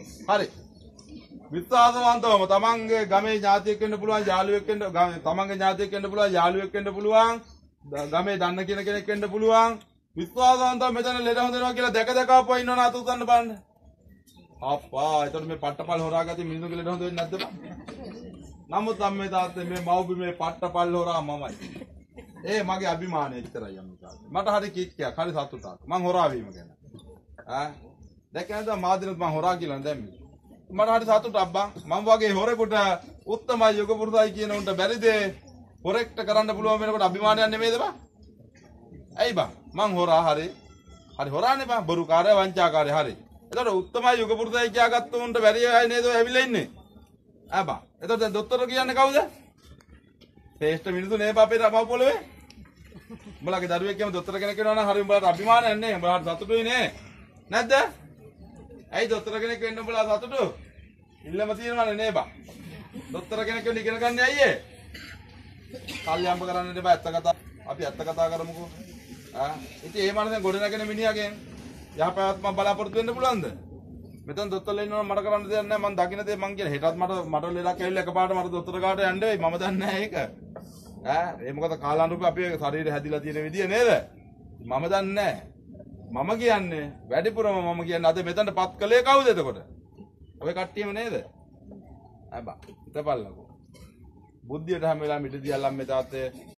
හරි. විශ්වාසවන්තවම තමන්ගේ ගමේ ඥාතියෙක් වෙන්න පුළුවන්, යාළුවෙක් වෙන්න, තමන්ගේ ඥාතියෙක් වෙන්න පුළුවන්, යාළුවෙක් වෙන්න පුළුවන්, ගමේ දන්න කෙනෙක් වෙන්න පුළුවන්. විශ්වාසවන්තව මෙතන ලෙඩ හොඳ වෙනවා කියලා දැක දැක ආපුවා ඉන්නවන අත උස්සන්න බලන්න. අප්පා එතකොට මේ පට්ටපල් හොරාගත්තේ මිනිස්සුගේ ලෙඩ හොඳ වෙන්නේ නැද්ද බං? නමුත් අම්මේ තාත්තේ මේ මව්බිමේ පට්ටපල් හොරා මමයි. මගේ අභිමානය විතරයි අම්මේ තාත්තේ. මට හරි කික්කයක්, හරි සතුටක්. මං හොරා වීම ගැන. දැක්කද මාදිනත් මං හොරා කියලා දැම්මේ. මට හරි සතුටක් බං. මම වගේ හොරෙකුට උත්තමයි යුග පුරුෂයි කියන උන්ට බැරිද හොරෙක්ට කරන්න පුළුවන් වෙනකොට අභිමානයක් නෙමෙයිද බං? ඇයි බං? මං හොරා හරි හොරානේ බං. බොරුකාරය, වංචාකාරය හරි. එතකොට උත්තමයි යුග පුරුෂයි කියාගත්ත උන්ට බැරි අය නේද ඔය ඇවිල්ලා ඉන්නේ? බං. එතකොට දැන් දොස්තර කියන්නේ කවුද? ශ්‍රේෂ්ඨ මිනිස්සු නේ අපේ රමව පොළවේ. උඹලගේ දරුවෙක් කියම දොස්තර කෙනෙක් වෙනවා නම් හරි උඹලට අභිමානයක් නේ. උඹලට සතුටුයි නේ. නැද්ද? ඇයි දොස්තර කෙනෙක් වෙන්න උඹලා සතුටු? ඉල්ලම තියෙනවනේ නේ බං. දොස්තර කෙනෙක් වෙන්න ඉගෙන ගන්න ඇයි ඒ? කල්ලි අම්බ කරන්න දෙපා ඇත්ත කතා. අපි ඇත්ත කතා කරමුකෝ. ඉතින් මේ මනසෙන් ගොඩ නැගෙන මිනිහගෙන් යහපැවැත්ම බලාපොරොත්තු වෙන්න පුළුවන්ද? මෙතන දොස්තරලා ඉන්නවනම් මට කරන්න දෙයක් නැහැ. මං දකින්න දේ මං කියන. හෙටත් මට ලෙඩක් ඇවිල්ලා එකපාරට මට දොස්තර කාට යන්න වෙයි. මම දන්නේ නැහැ ඒක. ඒ මොකද කාලානුරූපී අපේ ශරීරය හැදිලා තියෙන විදිය නේද? මම දන්නේ නැහැ. මම කියන්නේ වැඩිපුරම මම කියන්නේ අද මෙතනටපත් කළේ කවුද එතකොට? ඔය කට්ටියම නේද? බා හිතපල්ලකෝ. බුද්ධියට හැම වෙලාවෙම ඉඳ දියල්ලම් මේ තාත්තේ